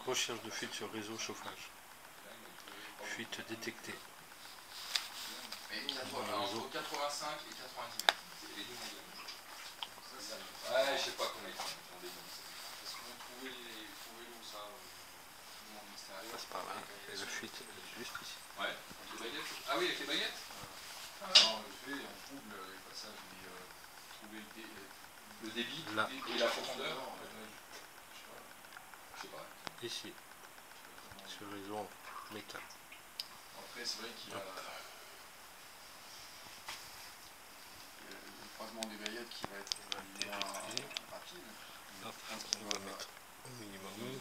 Recherche de fuite sur réseau chauffage. Fuite détectée. Mais entre 85 et 90 mètres. Les deux mondiaux. Ouais, je sais pas combien ils font. Est-ce qu'on a trouvé où ça au monde extérieur? Passe par là. Et la fuite est juste ici. Ouais. Les baguettes. Ah oui, avec les baguettes. Non, on trouve les passages, mais trouver le débit là. Et la profondeur. Je sais pas. Ici. Sur le réseau en métal. Après, c'est vrai qu'il y a le croisement des baguettes qui va être moins rapide. Hop, on va mettre au minimum.